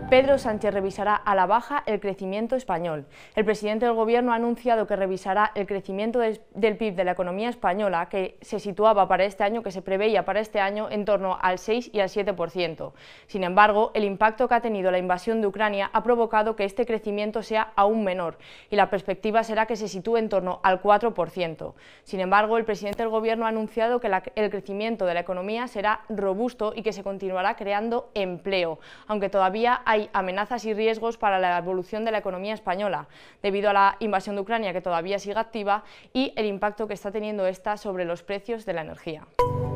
Pedro Sánchez revisará a la baja el crecimiento español. El presidente del Gobierno ha anunciado que revisará el crecimiento del PIB de la economía española, que se situaba para este año, que se preveía para este año en torno al 6 y al 7%. Sin embargo, el impacto que ha tenido la invasión de Ucrania ha provocado que este crecimiento sea aún menor y la perspectiva será que se sitúe en torno al 4%. Sin embargo, el presidente del Gobierno ha anunciado que el crecimiento de la economía será robusto y que se continuará creando empleo, aunque todavía hay amenazas y riesgos para la evolución de la economía española, debido a la invasión de Ucrania, que todavía sigue activa, y el impacto que está teniendo esta sobre los precios de la energía.